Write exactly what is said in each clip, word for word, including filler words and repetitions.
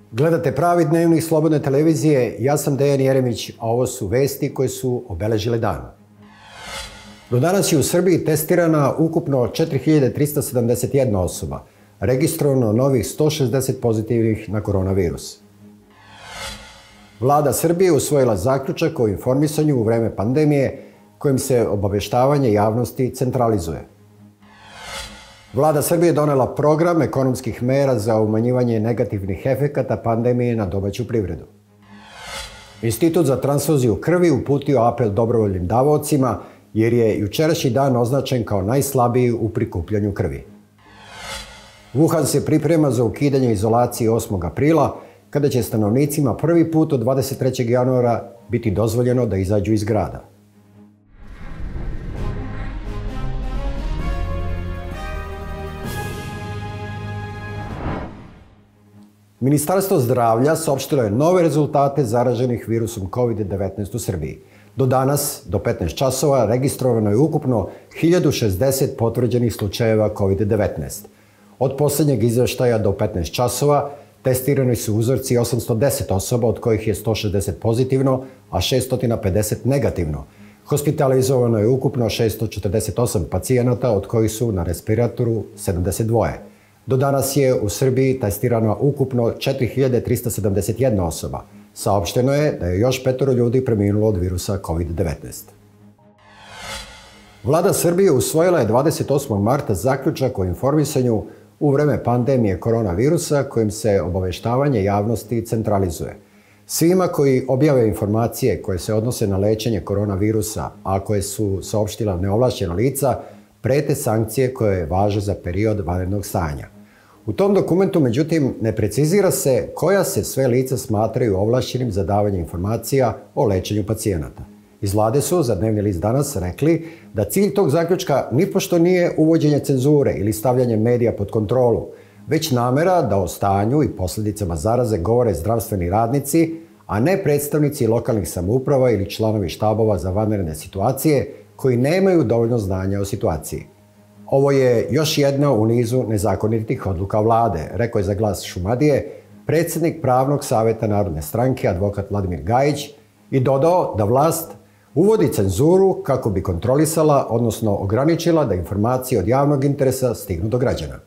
Gledate Pravi dnevnik Slobodne televizije, ja sam Dejan Jeremić, a ovo su vesti koje su obeležile dan. Do danas je u Srbiji testirana ukupno četiri hiljade trista sedamdeset jedna osoba, registrovano novih sto šezdeset pozitivnih na koronavirus. Vlada Srbije usvojila zaključak o informisanju u vreme pandemije kojim se obaveštavanje javnosti centralizuje. Vlada Srbije donela program ekonomskih mera za umanjivanje negativnih efekata pandemije na domaću privredu. Institut za transfuziju krvi uputio apel dobrovoljnim davaocima jer je jučerašnji dan označen kao najslabiji u prikupljanju krvi. Wuhan se priprema za ukidanje izolacije osmog aprila, kada će stanovnicima prvi put od dvadeset trećeg januara biti dozvoljeno da izađu iz grada. Ministarstvo zdravlja saopštilo je nove rezultate zaraženih virusom kovid devetnaest u Srbiji. Do danas, do petnaest časova, registrovano je ukupno hiljadu šezdeset potvrđenih slučajeva kovid devetnaest. Od poslednjeg izveštaja do petnaest časova testirani su uzorci osamsto deset osoba, od kojih je sto šezdeset pozitivno, a šesto pedeset negativno. Hospitalizovano je ukupno šesto četrdeset osam pacijenata, od kojih su na respiratoru sedamdeset dva. Do danas je u Srbiji testirano ukupno četiri hiljade trista sedamdeset jedna osoba. Saopšteno je da je još petoro ljudi preminulo od virusa kovid devetnaest. Vlada Srbije usvojila je dvadeset osmog marta zaključak o informisanju u vreme pandemije koronavirusa kojim se obaveštavanje javnosti centralizuje. Svima koji objave informacije koje se odnose na lečenje koronavirusa, a koje su saopštila neovlašćena lica, prete sankcije koje važe za period vanrednog stanja. U tom dokumentu, međutim, ne precizira se koja se sve lica smatraju ovlašćenim za davanje informacija o lečenju pacijenata. Iz vlade su za Dnevni list danas rekli da cilj tog zaključka nipošto nije uvođenje cenzure ili stavljanje medija pod kontrolu, već namera da o stanju i posljedicama zaraze govore zdravstveni radnici, a ne predstavnici lokalnih samouprava ili članovi štabova za vanredne situacije koji nemaju dovoljno znanja o situaciji. Ovo je još jedna u nizu nezakonitih odluka vlade, rekao je za Glas Šumadije predsjednik Pravnog saveta Narodne stranke, advokat Vladimir Gajić, i dodao da vlast uvodi cenzuru kako bi kontrolisala, odnosno ograničila da informacije od javnog interesa stignu do građana.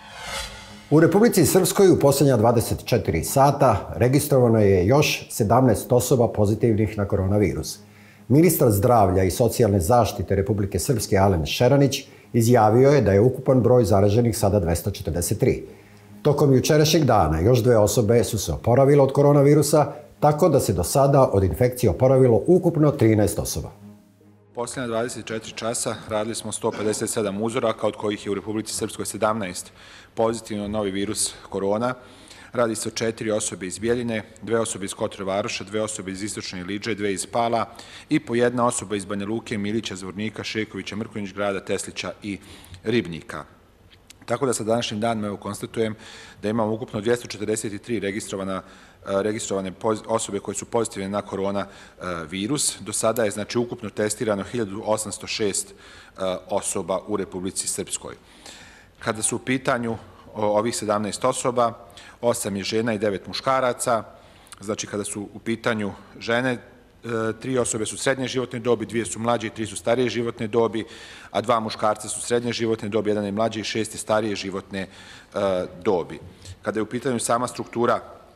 U Republici Srpskoj u posljednja dvadeset četiri sata registrovano je još sedamnaest osoba pozitivnih na koronavirus. Ministar zdravlja i socijalne zaštite Republike Srpske Alen Šeranić izjavio je da je ukupan broj zaraženih sada dvesta četrdeset tri. Tokom jučerašnjeg dana još dve osobe su se oporavile od koronavirusa, tako da se do sada od infekcije oporavilo ukupno trinaest osoba. Posljednja dvadeset četiri časa radili smo sto pedeset sedam uzoraka, od kojih je u Republici Srpskoj sedamnaest pozitivno novi virus korona. Radi se o četiri osobe iz Bjeljine, dve osobe iz Kotrova Varoša, dve osobe iz Istočne Iliđe, dve iz Pala i po jedna osoba iz Banja Luke, Milića, Zvornika, Šekovića, Mrkonjić Grada, Teslića i Ribnika. Tako da sa današnjim danom evo konstatujem da imamo ukupno dvesta četrdeset tri registrovana registrovane osobe koje su pozitivne na koronavirus. Do sada je znači ukupno testirano hiljadu osamsto šest osoba u Republici Srpskoj. Kada su u pitanju ovih sedamnaest osoba, osam je žena i devet muškaraca. Znači kada su u pitanju žene, tri osobe su srednje životne dobi, dvije su mlađe i tri su starije životne dobi, a dva muškarca su srednje životne dobi, jedan je mlađe i šest je starije životne dobi. Kada je u pitanju sama struktura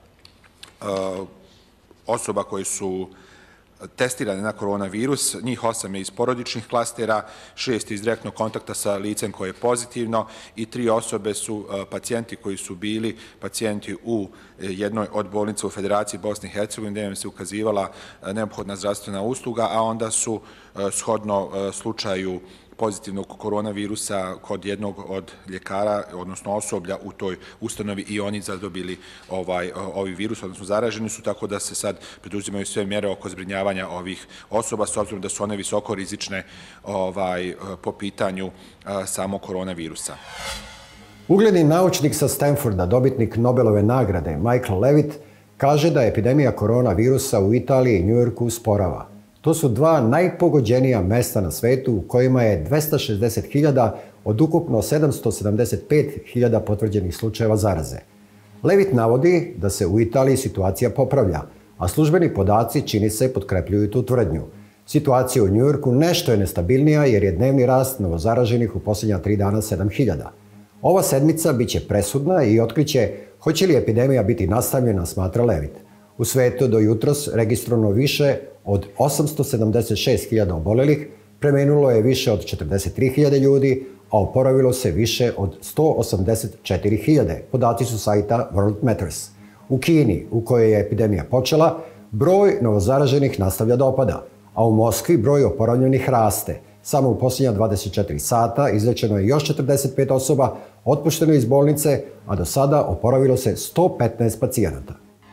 osoba koje su testirane na koronavirus, njih osam je iz porodičnih klastera, šest iz direktnog kontakta sa licem koje je pozitivno i tri osobe su pacijenti koji su bili pacijenti u jednoj od bolnica u Federaciji Bosne i Hercegovine, gdje im se ukazivala neophodna zdravstvena usluga, a onda su shodno slučaju pozitivnog koronavirusa kod jednog od ljekara, odnosno osoblja u toj ustanovi i oni zadobili ovaj, ovi virus, odnosno zaraženi su, tako da se sad preduzimaju sve mjere oko zbrinjavanja ovih osoba, s obzirom da su one visoko rizične ovaj, po pitanju a, samog koronavirusa. Ugledni naučnik sa Stanforda, dobitnik Nobelove nagrade Michael Levitt, kaže da epidemija koronavirusa u Italiji i Njujorku usporava. To su dva najpogođenija mesta na svetu u kojima je dvesta šezdeset hiljada od ukupno sedamsto sedamdeset pet hiljada potvrđenih slučajeva zaraze. Levitt navodi da se u Italiji situacija popravlja, a službeni podaci čini se potkrepljuju tu tvrdnju. Situacija u Njujorku nešto je nestabilnija jer je dnevni rast novozaraženih u posljednja tri dana sedam hiljada. Ova sedmica biće presudna i otkriće hoće li epidemija biti nastavljena, smatra Levitt. U svetu do jutros registrovano više od osamsto sedamdeset šest hiljada obolelih, preminulo je više od četrdeset tri hiljade ljudi, a oporavilo se više od sto osamdeset četiri hiljade. Podaci su sajta World Matters. U Kini, u kojoj je epidemija počela, broj novozaraženih nastavlja da opada, a u Moskvi broj oporavljenih raste. Samo u posljednja dvadeset četiri sata izlečeno je još četrdeset pet osoba, otpušteno iz bolnice, a do sada oporavilo se sto petnaest pacijenata.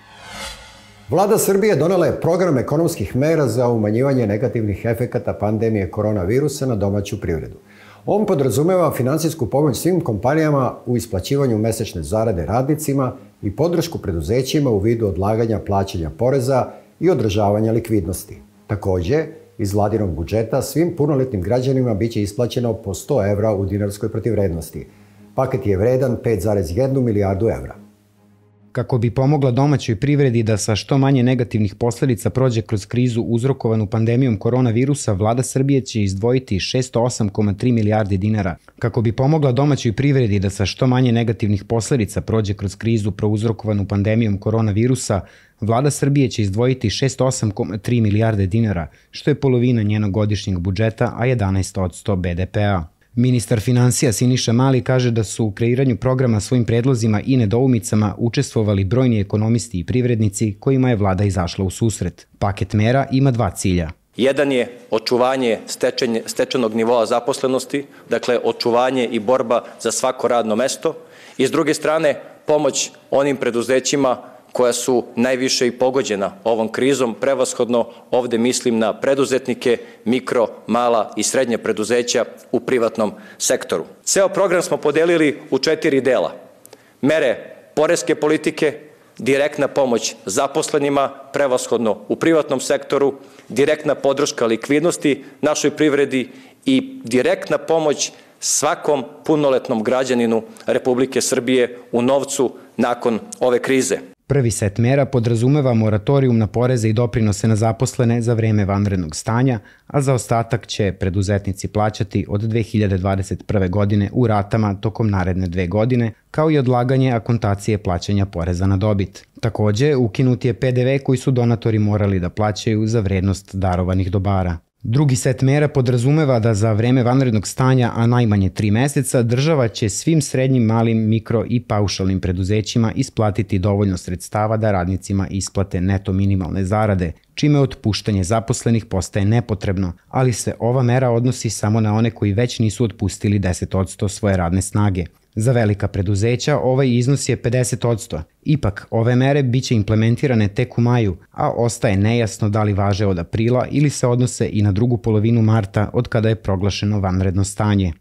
Vlada Srbije donela je program ekonomskih mera za umanjivanje negativnih efekata pandemije koronavirusa na domaću privredu. On podrazumeva finansijsku pomoć svim kompanijama u isplaćivanju mesečne zarade radnicima i podršku preduzećima u vidu odlaganja plaćanja poreza i održavanja likvidnosti. Takođe, iz vladinog budžeta svim punoletnim građanima biće isplaćeno po sto evra u dinarskoj protivvrednosti. Paket je vredan pet zarez jednu milijardu evra. Kako bi pomogla domaćoj privredi da sa što manje negativnih posledica prođe kroz krizu uzrokovanu pandemijom koronavirusa, Vlada Srbije će izdvojiti šesto osam zarez tri milijarde dinara. Kako bi pomogla domaćoj privredi da sa što manje negativnih posledica prođe kroz krizu prouzrokovanu pandemijom koronavirusa, Vlada Srbije će izdvojiti šesto osam zarez tri milijarde dinara, što je polovina njenog godišnjeg budžeta, a jedanaest posto be de pe a. Ministar finansija Siniša Mali kaže da su u kreiranju programa svojim predlozima i nedoumicama učestvovali brojni ekonomisti i privrednici kojima je vlada izašla u susret. Paket mera ima dva cilja. Jedan je očuvanje stečenog nivoa zaposlenosti, dakle očuvanje i borba za svako radno mesto, i s druge strane pomoć onim preduzećima koja su najviše i pogođena ovom krizom, prevashodno ovde mislim na preduzetnike, mikro, mala i srednje preduzeća u privatnom sektoru. Ceo program smo podelili u četiri dela. Mere poreske politike, direktna pomoć zaposlenima, prevashodno u privatnom sektoru, direktna podrška likvidnosti našoj privredi i direktna pomoć svakom punoletnom građaninu Republike Srbije u novcu nakon ove krize. Prvi set mera podrazumeva moratorijum na poreze i doprinose na zaposlene za vreme vanrednog stanja, a za ostatak će preduzetnici plaćati od dve hiljade dvadeset prve. godine u ratama tokom naredne dve godine, kao i odlaganje akontacije plaćanja poreza na dobit. Takođe, ukinut je pe de ve koji su donatori morali da plaćaju za vrednost darovanih dobara. Drugi set mera podrazumeva da za vreme vanrednog stanja, a najmanje tri meseca, država će svim srednjim, malim, mikro i paušalnim preduzećima isplatiti dovoljno sredstava da radnicima isplate neto minimalne zarade, čime otpuštanje zaposlenih postaje nepotrebno, ali se ova mera odnosi samo na one koji već nisu otpustili deset posto svoje radne snage. Za velika preduzeća ovaj iznos je pedeset posto. Ipak, ove mere biće implementirane tek u maju, a ostaje nejasno da li važe od aprila ili se odnose i na drugu polovinu marta od kada je proglašeno vanredno stanje.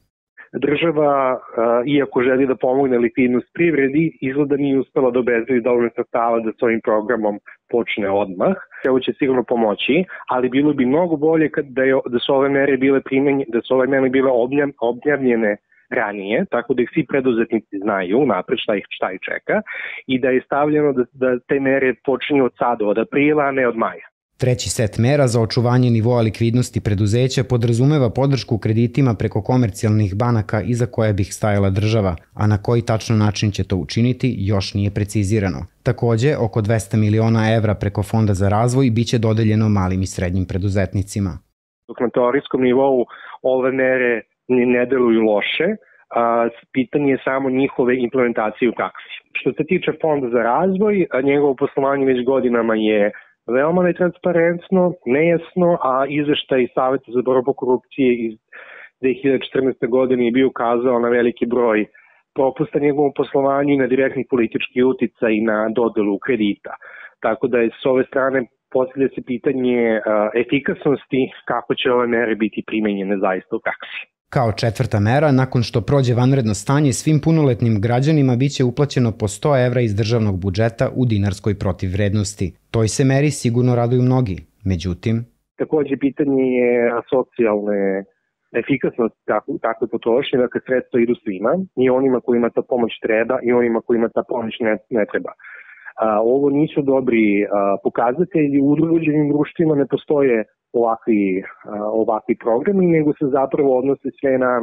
Država, iako želi da pomogne likvidnost privredi, izgleda nije uspela da obezbedi dovoljno sredstava da s ovim programom počne odmah. Ovo će sigurno pomoći, ali bilo bi mnogo bolje da, je, da su ove mere bile primenjene, da su ove mere bile objavljene ranije, tako da ih svi preduzetnici znaju napred šta ih, šta ih čeka i da je stavljeno da, da te mere počinju od sada, od aprila, a ne od maja. Treći set mera za očuvanje nivoa likvidnosti preduzeća podrazumeva podršku kreditima preko komercijalnih banaka iza koje bih stajala država, a na koji tačno način će to učiniti još nije precizirano. Takođe, oko dvesta miliona evra preko Fonda za razvoj biće dodeljeno malim i srednjim preduzetnicima. Dok na teorijskom nivou ove mere ne deluju loše, a, pitanje je samo njihove implementacije u praksi. Što se tiče Fonda za razvoj, njegovo poslovanje već godinama je veoma netransparentno, nejasno, a izveštaj Saveta za borbu korupcije iz dve hiljade četrnaeste. godine je bio ukazao na veliki broj propusta njegovom poslovanju i na direktni politički uticaj i na dodelu kredita. Tako da je s ove strane postavlja se pitanje efikasnosti kako će ove mere biti primenjene zaista u praksi. Kao četvrta mera, nakon što prođe vanredno stanje, svim punoletnim građanima biće uplaćeno po sto evra iz državnog budžeta u dinarskoj protivvrednosti. Toj se meri sigurno raduju mnogi. Međutim, takođe pitanje je socijalne efikasnost takve, takve potrošnje, dakle sredstva idu svima, i onima kojima ta pomoć treba i onima kojima ta pomoć ne, ne treba. A, ovo nisu dobri a, pokazatelji. U udruženim društvima ne postoje ovakvi, a, ovakvi programi, nego se zapravo odnose sve na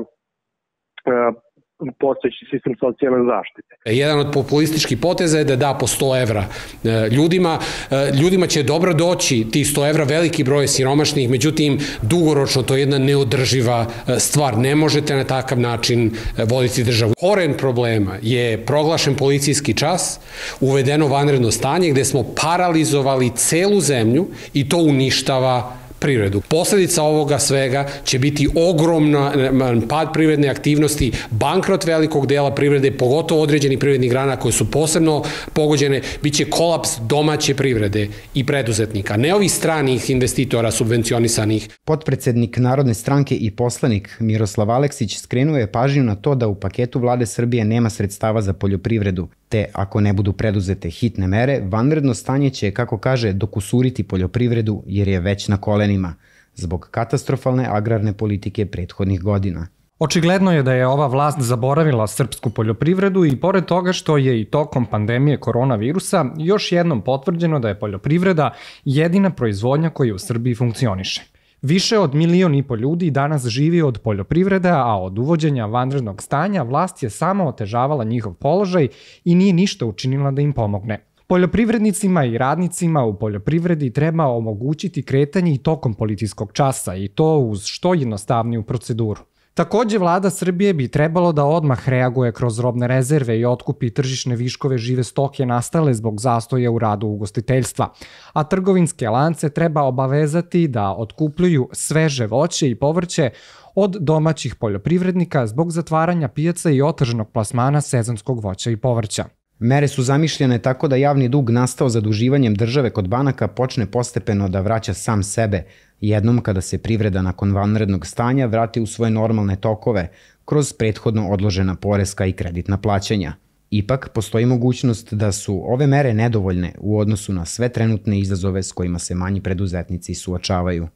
a, postojeći sistem socijalne zaštite. Jedan od populističkih poteza je da da po sto evra ljudima. Ljudima će dobro doći ti sto evra, veliki broj siromašnih, međutim, dugoročno to je jedna neodrživa stvar. Ne možete na takav način voditi državu. Koren problema je proglašen policijski čas, uvedeno vanredno stanje gde smo paralizovali celu zemlju i to uništava privredu. Posledica ovoga svega će biti ogroman pad privredne aktivnosti, bankrot velikog dela privrede, pogotovo određenih privrednih grana koje su posebno pogođene, bit će kolaps domaće privrede i preduzetnika, ne ovih stranih investitora subvencionisanih. Potpredsednik Narodne stranke i poslanik Miroslav Aleksić skrenuo je pažnju na to da u paketu vlade Srbije nema sredstava za poljoprivredu, te ako ne budu preduzete hitne mere, vanredno stanje će, kako kaže, dokusuriti poljoprivredu jer je već na kolenima, zbog katastrofalne agrarne politike prethodnih godina. Očigledno je da je ova vlast zaboravila srpsku poljoprivredu i pored toga što je i tokom pandemije koronavirusa još jednom potvrđeno da je poljoprivreda jedina proizvodnja koja u Srbiji funkcioniše. Više od milion i po ljudi danas živi od poljoprivrede, a od uvođenja vanrednog stanja vlast je samo otežavala njihov položaj i nije ništa učinila da im pomogne. Poljoprivrednicima i radnicima u poljoprivredi treba omogućiti kretanje i tokom policijskog časa i to uz što jednostavniju proceduru. Takođe, vlada Srbije bi trebalo da odmah reaguje kroz robne rezerve i otkupi tržišne viškove žive stoke nastale zbog zastoja u radu ugostiteljstva, a trgovinske lance treba obavezati da otkupljuju sveže voće i povrće od domaćih poljoprivrednika zbog zatvaranja pijaca i otežanog plasmana sezonskog voća i povrća. Mere su zamišljene tako da javni dug nastao zaduživanjem države kod banaka počne postepeno da vraća sam sebe, jednom kada se privreda nakon vanrednog stanja vrati u svoje normalne tokove kroz prethodno odložena poreska i kreditna plaćanja. Ipak, postoji mogućnost da su ove mere nedovoljne u odnosu na sve trenutne izazove s kojima se manji preduzetnici suočavaju.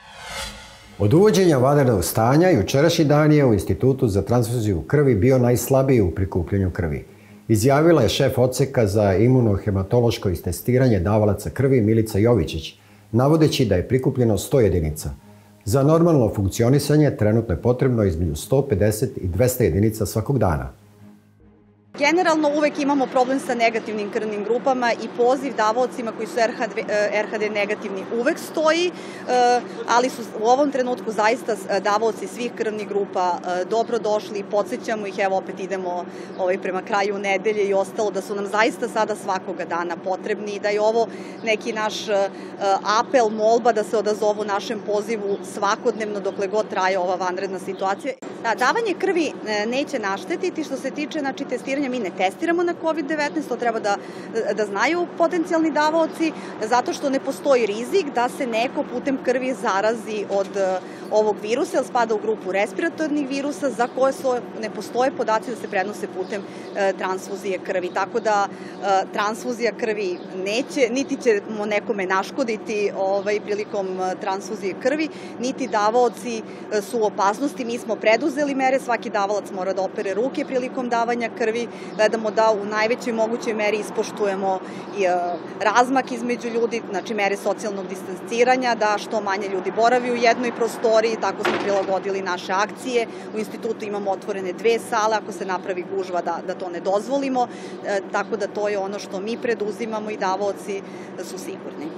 Od uvođenja vanrednog stanja jučerašnji dan je u Institutu za transfuziju krvi bio najslabiji u prikupljanju krvi. Izjavila je šef odseka za imunohematološko istestiranje davalaca krvi Milica Jovičić, navodeći da je prikupljeno sto jedinica. Za normalno funkcionisanje trenutno je potrebno između sto pedeset i dvesta jedinica svakog dana. Generalno uvek imamo problem sa negativnim krvnim grupama i poziv davaocima koji su er ha de negativni uvek stoji, ali su u ovom trenutku zaista davaoci svih krvnih grupa dobro došli i podsjećamo ih, evo opet idemo prema kraju nedelje i ostalo, da su nam zaista sada svakoga dana potrebni i da je ovo neki naš apel, molba da se odazovu našem pozivu svakodnevno dokle god traje ova vanredna situacija. Davanje krvi neće naštetiti što se tiče znači, testiranja. Mi ne testiramo na kovid devetnaest, to treba da, da znaju potencijalni davaoci, zato što ne postoji rizik da se neko putem krvi zarazi od ovog virusa, jer spada u grupu respiratornih virusa za koje su, ne postoje podaci da se prenose putem e, transfuzije krvi. Tako da e, transfuzija krvi neće, niti ćemo nekome naškoditi ovaj, prilikom transfuzije krvi, niti davaoci e, su u opasnosti. Mi smo preduzeli mere, svaki davalac mora da opere ruke prilikom davanja krvi, gledamo da u najvećoj mogućoj meri ispoštujemo i e, razmak između ljudi, znači mere socijalnog distanciranja, da što manje ljudi boravi u jednoj prostoriji, tako smo prilagodili naše akcije. U institutu imamo otvorene dve sale, ako se napravi gužva da, da to ne dozvolimo, e, tako da to je ono što mi preduzimamo i davaoci su sigurni.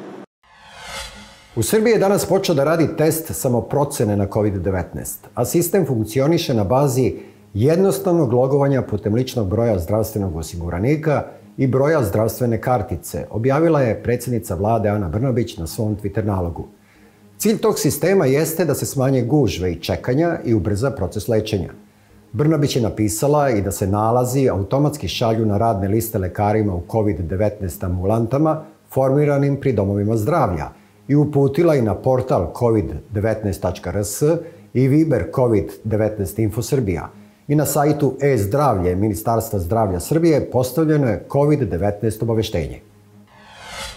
U Srbiji je danas počeo da radi test samoprocene na kovid devetnaest, a sistem funkcioniše na bazi jednostavnog logovanja putem ličnog broja zdravstvenog osiguranika i broja zdravstvene kartice, objavila je predsjednica vlade Ana Brnabić na svom Twitter nalogu. Cilj tog sistema jeste da se smanje gužve i čekanja i ubrza proces lečenja. Brnabić je napisala i da se nalazi automatski šalju na radne liste lekarima u kovid devetnaest ambulantama formiranim pri domovima zdravlja i uputila i na portal kovid devetnaest tačka er es i Viber kovid devetnaest info Srbija. I na sajtu e-zdravlje Ministarstva zdravlja Srbije postavljeno je kovid devetnaest obaveštenje.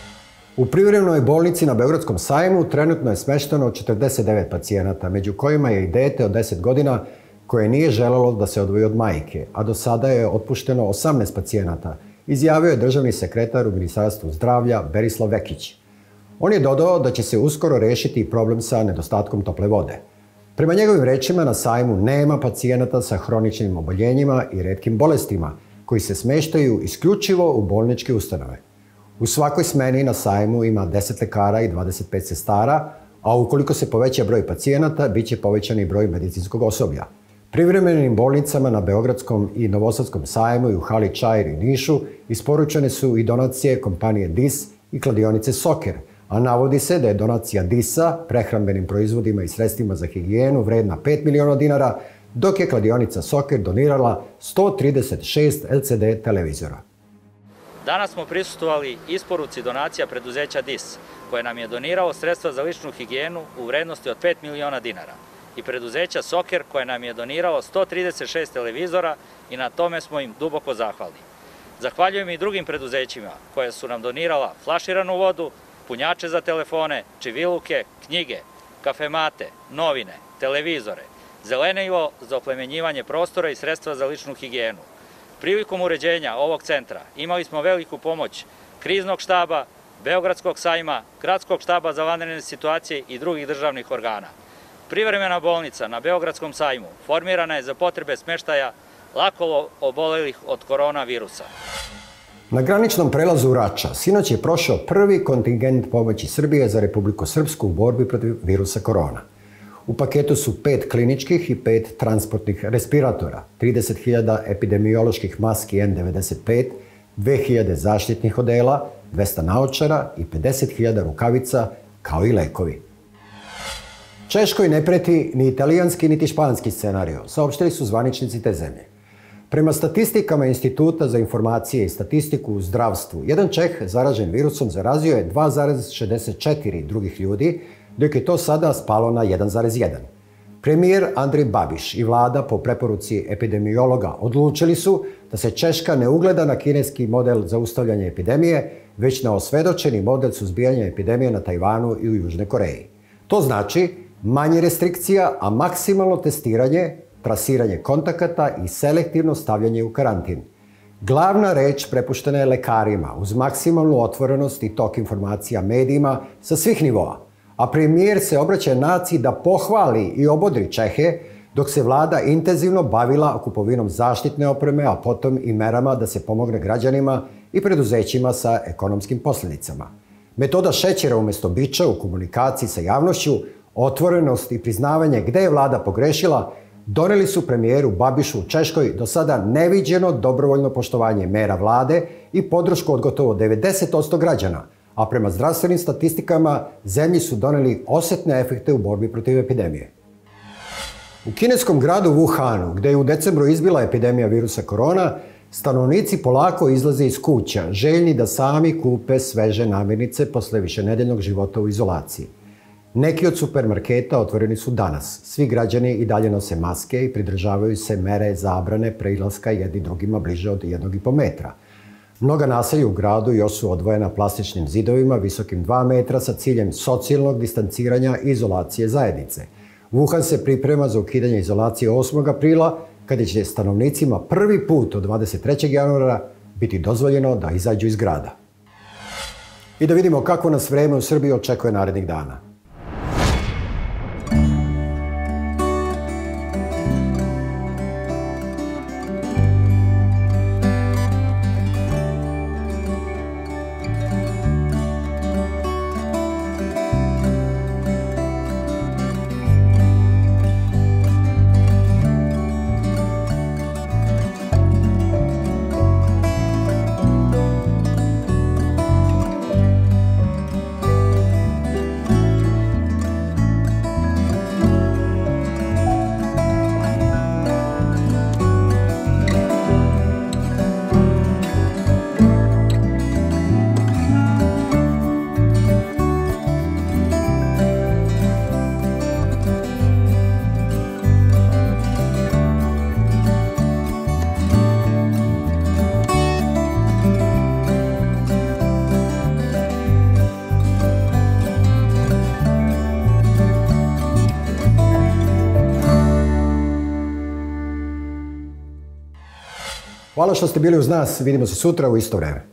U privremenoj bolnici na Beogradskom sajmu trenutno je smešteno četrdeset devet pacijenata, među kojima je i dete od deset godina koje nije želelo da se odvoji od majke, a do sada je otpušteno osamnaest pacijenata, izjavio je državni sekretar u Ministarstvu zdravlja Berislav Vekić. On je dodao da će se uskoro rešiti problem sa nedostatkom tople vode. Prema njegovim rečima, na sajmu nema pacijenata sa hroničnim oboljenjima i retkim bolestima, koji se smeštaju isključivo u bolničke ustanove. U svakoj smeni na sajmu ima deset lekara i dvadeset pet sestara, a ukoliko se poveća broj pacijenata, bit će povećan i broj medicinskog osoblja. Privremenim bolnicama na Beogradskom i Novosadskom sajmu i u hali Čair i Nišu isporučene su i donacije kompanije D I S i kladionice Soker, a navodi se da je donacija D I S-a prehrambenim proizvodima i sredstvima za higijenu vredna pet miliona dinara, dok je kladionica Soker donirala sto trideset šest L C D televizora. Danas smo prisustvovali isporuci donacija preduzeća D I S, koje nam je doniralo sredstva za ličnu higijenu u vrednosti od pet miliona dinara, i preduzeća Soker, koje nam je doniralo sto trideset šest televizora, i na tome smo im duboko zahvalni. Zahvaljujem i drugim preduzećima koje su nam donirala flaširanu vodu, punjače za telefone, čiviluke, knjige, kafemate, novine, televizore, zelenivo za oplemenjivanje prostora i sredstva za ličnu higijenu. Prilikom uređenja ovog centra imali smo veliku pomoć kriznog štaba, Beogradskog sajma, Gradskog štaba za vanredne situacije i drugih državnih organa. Privremena bolnica na Beogradskom sajmu formirana je za potrebe smeštaja lako obolelih od koronavirusa. Na graničnom prelazu Rača sinoć je prošao prvi kontingent pomoći Srbije za Republiku Srpsku u borbi protiv virusa korona. U paketu su pet kliničkih i pet transportnih respiratora, trideset hiljada epidemioloških maski N devedeset pet, dve hiljade zaštitnih odela, dvesta naočara i pedeset hiljada rukavica, kao i lekovi. Češkoj ne preti ni italijanski niti španski scenario, saopštili su zvaničnici te zemlje. Prema statistikama Instituta za informacije i statistiku u zdravstvu, jedan Čeh zaražen virusom zarazio je dva zarez šezdeset četiri drugih ljudi, dok je to sada spalo na jedan zarez jedan. Premijer Andrej Babiš i vlada po preporuci epidemiologa odlučili su da se Češka ne ugleda na kineski model zaustavljanja epidemije, već na osvedočeni model suzbijanja epidemije na Tajvanu i u Južnoj Koreji. To znači manje restrikcija, a maksimalno testiranje, trasiranje kontakata i selektivno stavljanje u karantin. Glavna reč prepuštena je lekarima uz maksimalnu otvorenost i tok informacija medijima sa svih nivoa, a premijer se obraća naciji da pohvali i obodri Čehe, dok se vlada intenzivno bavila kupovinom zaštitne opreme, a potom i merama da se pomogne građanima i preduzećima sa ekonomskim posljedicama. Metoda šećera umjesto biča u komunikaciji sa javnošću, otvorenost i priznavanje gde je vlada pogrešila, doneli su premijeru Babišu u Češkoj do sada neviđeno dobrovoljno poštovanje mera vlade i podršku od gotovo devedeset posto građana, a prema zdravstvenim statistikama zemlji su doneli osetne efekte u borbi protiv epidemije. U kineskom gradu Wuhanu, gde je u decembru izbila epidemija virusa korona, stanovnici polako izlaze iz kuća, željni da sami kupe sveže namirnice posle višenedeljnog života u izolaciji. Neki od supermarketa otvoreni su danas. Svi građani i dalje nose maske i pridržavaju se mere zabrane preilaska jedni drugima bliže od jednog i po metra. Mnoga naselja u gradu još su odvojena plastičnim zidovima visokim dva metra sa ciljem socijalnog distanciranja i izolacije zajednice. Wuhan se priprema za ukidanje izolacije osmog aprila, kada će stanovnicima prvi put od dvadeset trećeg januara biti dozvoljeno da izađu iz grada. I da vidimo kako nas vreme u Srbiji očekuje narednih dana. Hvala što ste bili uz nas, vidimo se sutra u isto vreme.